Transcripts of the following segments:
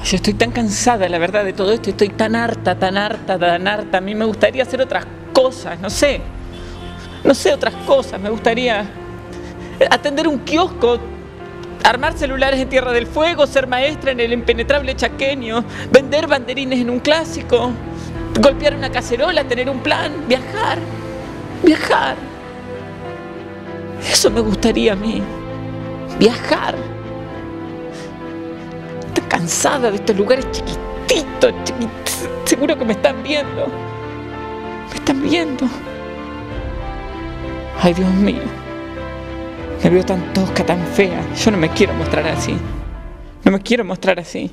Yo estoy tan cansada, la verdad, de todo esto. Estoy tan harta, tan harta, tan harta. A mí me gustaría hacer otras cosas, no sé. No sé, otras cosas. Me gustaría atender un kiosco, armar celulares en Tierra del Fuego, ser maestra en el impenetrable chaqueño, vender banderines en un clásico, golpear una cacerola, tener un plan, viajar, viajar. Eso me gustaría a mí, viajar. Estoy cansada de estos lugares chiquititos, seguro que me están viendo. Me están viendo. Ay, Dios mío. Me veo tan tosca, tan fea. Yo no me quiero mostrar así. No me quiero mostrar así.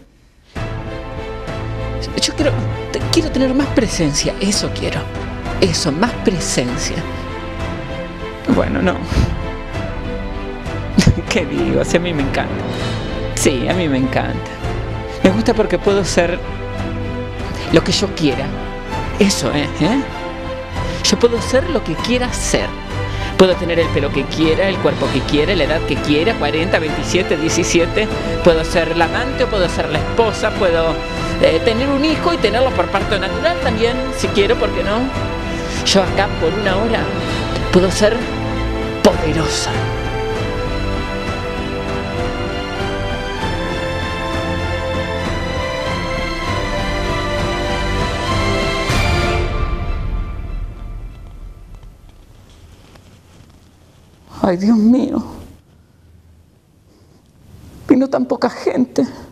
Yo quiero tener más presencia. Eso quiero. Eso, más presencia. Bueno, no. ¿Qué digo? Si a mí me encanta. Sí, a mí me encanta. Me gusta porque puedo ser lo que yo quiera. Eso es, ¿eh? Yo puedo ser lo que quiera ser. Puedo tener el pelo que quiera, el cuerpo que quiera, la edad que quiera, 40, 27, 17. Puedo ser la amante o puedo ser la esposa. Puedo tener un hijo y tenerlo por parto natural también, si quiero, ¿por qué no? Yo acá por una hora puedo ser poderosa. Ay, Dios mío. Vino tan poca gente.